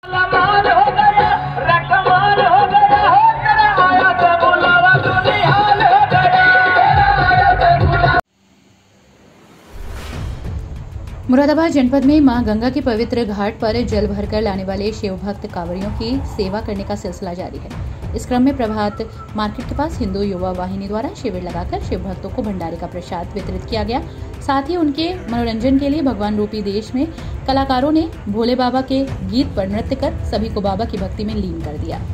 मुरादाबाद जनपद में मां गंगा के पवित्र घाट पर जल भरकर लाने वाले शिव भक्त कांवरियों की सेवा करने का सिलसिला जारी है। इस क्रम में प्रभात मार्केट के पास हिंदू युवा वाहिनी द्वारा शिविर लगाकर शिव भक्तों को भंडारे का प्रसाद वितरित किया गया। साथ ही उनके मनोरंजन के लिए भगवान रूपी देश में कलाकारों ने भोले बाबा के गीत पर नृत्य कर सभी को बाबा की भक्ति में लीन कर दिया।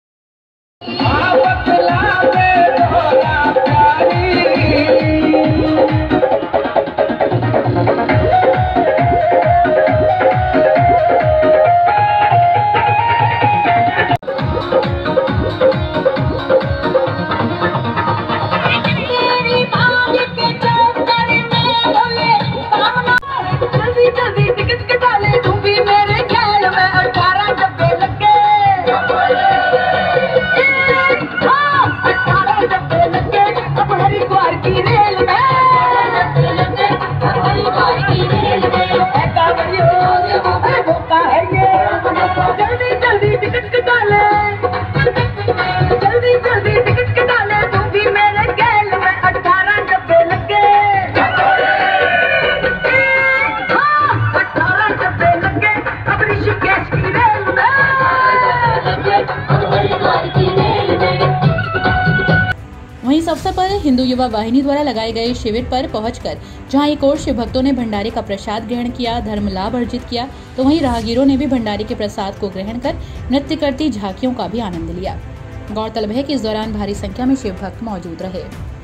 वहीं इस अवसर पर हिंदू युवा वाहिनी द्वारा लगाए गए शिविर पर पहुंचकर जहां एक और शिव भक्तों ने भंडारे का प्रसाद ग्रहण किया, धर्म लाभ अर्जित किया, तो वहीं राहगीरों ने भी भंडारे के प्रसाद को ग्रहण कर नृत्य करती झांकियों का भी आनंद लिया। गौरतलब है कि इस दौरान भारी संख्या में शिव भक्त मौजूद रहे।